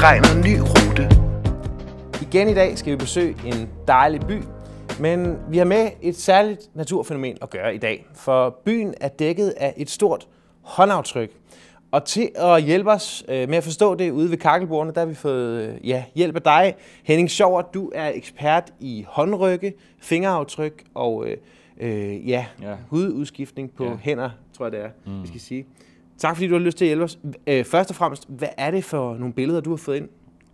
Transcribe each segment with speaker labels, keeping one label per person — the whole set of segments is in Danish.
Speaker 1: beregner en ny rute.
Speaker 2: Igen i dag skal vi besøge en dejlig by, men vi har med et særligt naturfænomen at gøre i dag, for byen er dækket af et stort håndaftryk. Og til at hjælpe os med at forstå det ude ved kakkelbordene, der har vi fået hjælp af dig, Henning Schauer. Du er ekspert i håndrygge, fingeraftryk og hududskiftning på hænder, tror jeg det er, vi skal sige. Tak fordi du har lyst til at hjælpe os. Først og fremmest, hvad er det for nogle billeder, du har fået ind?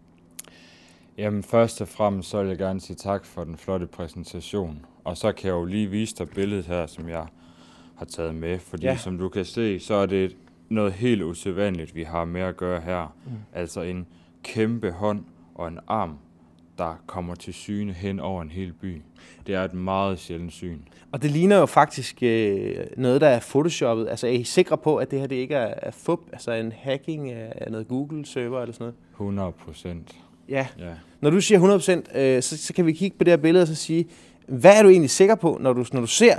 Speaker 3: Jamen først og fremmest så vil jeg gerne sige tak for den flotte præsentation. Og så kan jeg jo lige vise dig billedet her, som jeg har taget med. Fordi som du kan se, så er det noget helt usædvanligt, vi har med at gøre her. Altså en kæmpe hånd og en arm, der kommer til syne hen over en hel by. Det er et meget sjældent syn. Og
Speaker 2: det ligner jo faktisk noget, der er photoshoppet. Altså er I sikre på, at det her det ikke er fup, altså en hacking af noget Google-server eller sådan noget?
Speaker 3: 100%.
Speaker 2: Ja. Når du siger 100%, så kan vi kigge på det her billede og så sige, hvad er du egentlig sikker på, når du ser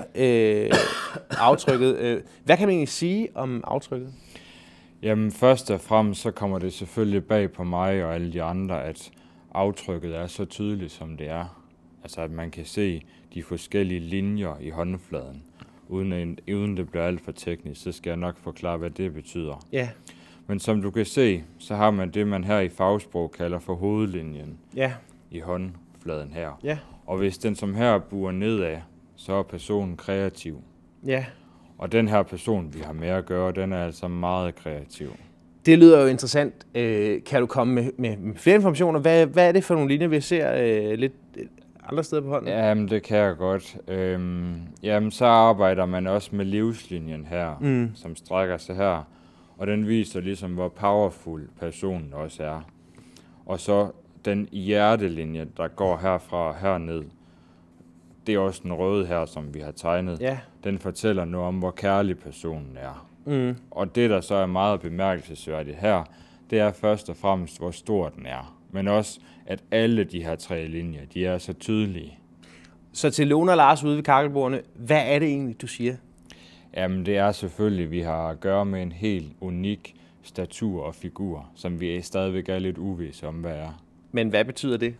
Speaker 2: aftrykket? Hvad kan man egentlig sige om aftrykket?
Speaker 3: Jamen først og fremmest så kommer det selvfølgelig bag på mig og alle de andre, at aftrykket er så tydeligt, som det er. Altså at man kan se de forskellige linjer i håndfladen. Uden det bliver alt for teknisk, så skal jeg nok forklare, hvad det betyder.
Speaker 2: Ja.
Speaker 3: Men som du kan se, så har man det, man her i fagsprog kalder for hovedlinjen i håndfladen her.
Speaker 2: Ja.
Speaker 3: Og hvis den som her buer nedad, så er personen kreativ.
Speaker 2: Ja.
Speaker 3: Og den her person, vi har med at gøre, den er altså meget kreativ.
Speaker 2: Det lyder jo interessant. Kan du komme med flere informationer? Hvad er det for nogle linjer, vi ser lidt andre steder på hånden?
Speaker 3: Jamen, det kan jeg godt. Jamen, så arbejder man også med livslinjen her, som strækker sig her. Og den viser ligesom, hvor powerful personen også er. Og så den hjertelinje, der går herfra og herned, det er også den røde her, som vi har tegnet.
Speaker 2: Ja.
Speaker 3: Den fortæller noget om, hvor kærlig personen er. Og det, der så er meget bemærkelsesværdigt her, det er først og fremmest, hvor stor den er. Men også, at alle de her tre linjer, de er så tydelige.
Speaker 2: Så til Lone og Lars ude ved kakkelbordene, hvad er det egentlig, du siger?
Speaker 3: Jamen, det er selvfølgelig, at vi har at gøre med en helt unik statur og figur, som vi stadigvæk er lidt uvisse om, hvad er.
Speaker 2: Men hvad betyder det?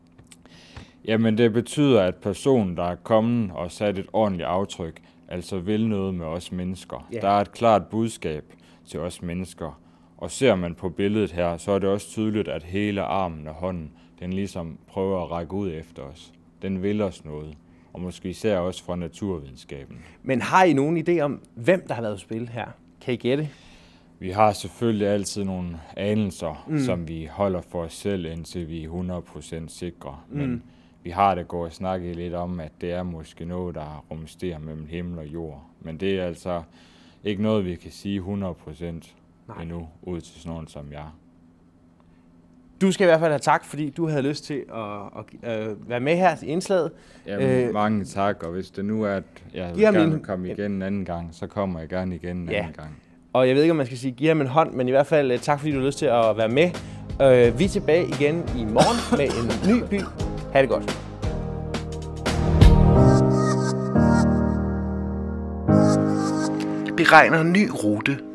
Speaker 3: Jamen, det betyder, at personen, der er kommet og sat et ordentligt aftryk, altså vil noget med os mennesker. Der er et klart budskab til os mennesker. Og ser man på billedet her, så er det også tydeligt, at hele armen og hånden, den ligesom prøver at række ud efter os. Den vil os noget. Og måske især også fra naturvidenskaben.
Speaker 2: Men har I nogen idé om, hvem der har været på spil her? Kan I gætte?
Speaker 3: Vi har selvfølgelig altid nogle anelser, som vi holder for os selv, indtil vi er 100% sikre. Men vi har det gået og snakket lidt om, at det er måske noget, der rumsterer mellem himmel og jord. Men det er altså ikke noget, vi kan sige 100% endnu, ud til sådan nogen som jeg.
Speaker 2: Du skal i hvert fald have tak, fordi du havde lyst til at være med her i indslaget.
Speaker 3: Jamen, mange tak, og hvis det nu er, at jeg vil gerne komme igen en anden gang, så kommer jeg gerne igen en anden gang.
Speaker 2: Og jeg ved ikke, om man skal sige give ham en hånd, men i hvert fald tak, fordi du har lyst til at være med. Vi er tilbage igen i morgen med en ny by. Ha' det godt.
Speaker 1: Beregner en ny rute.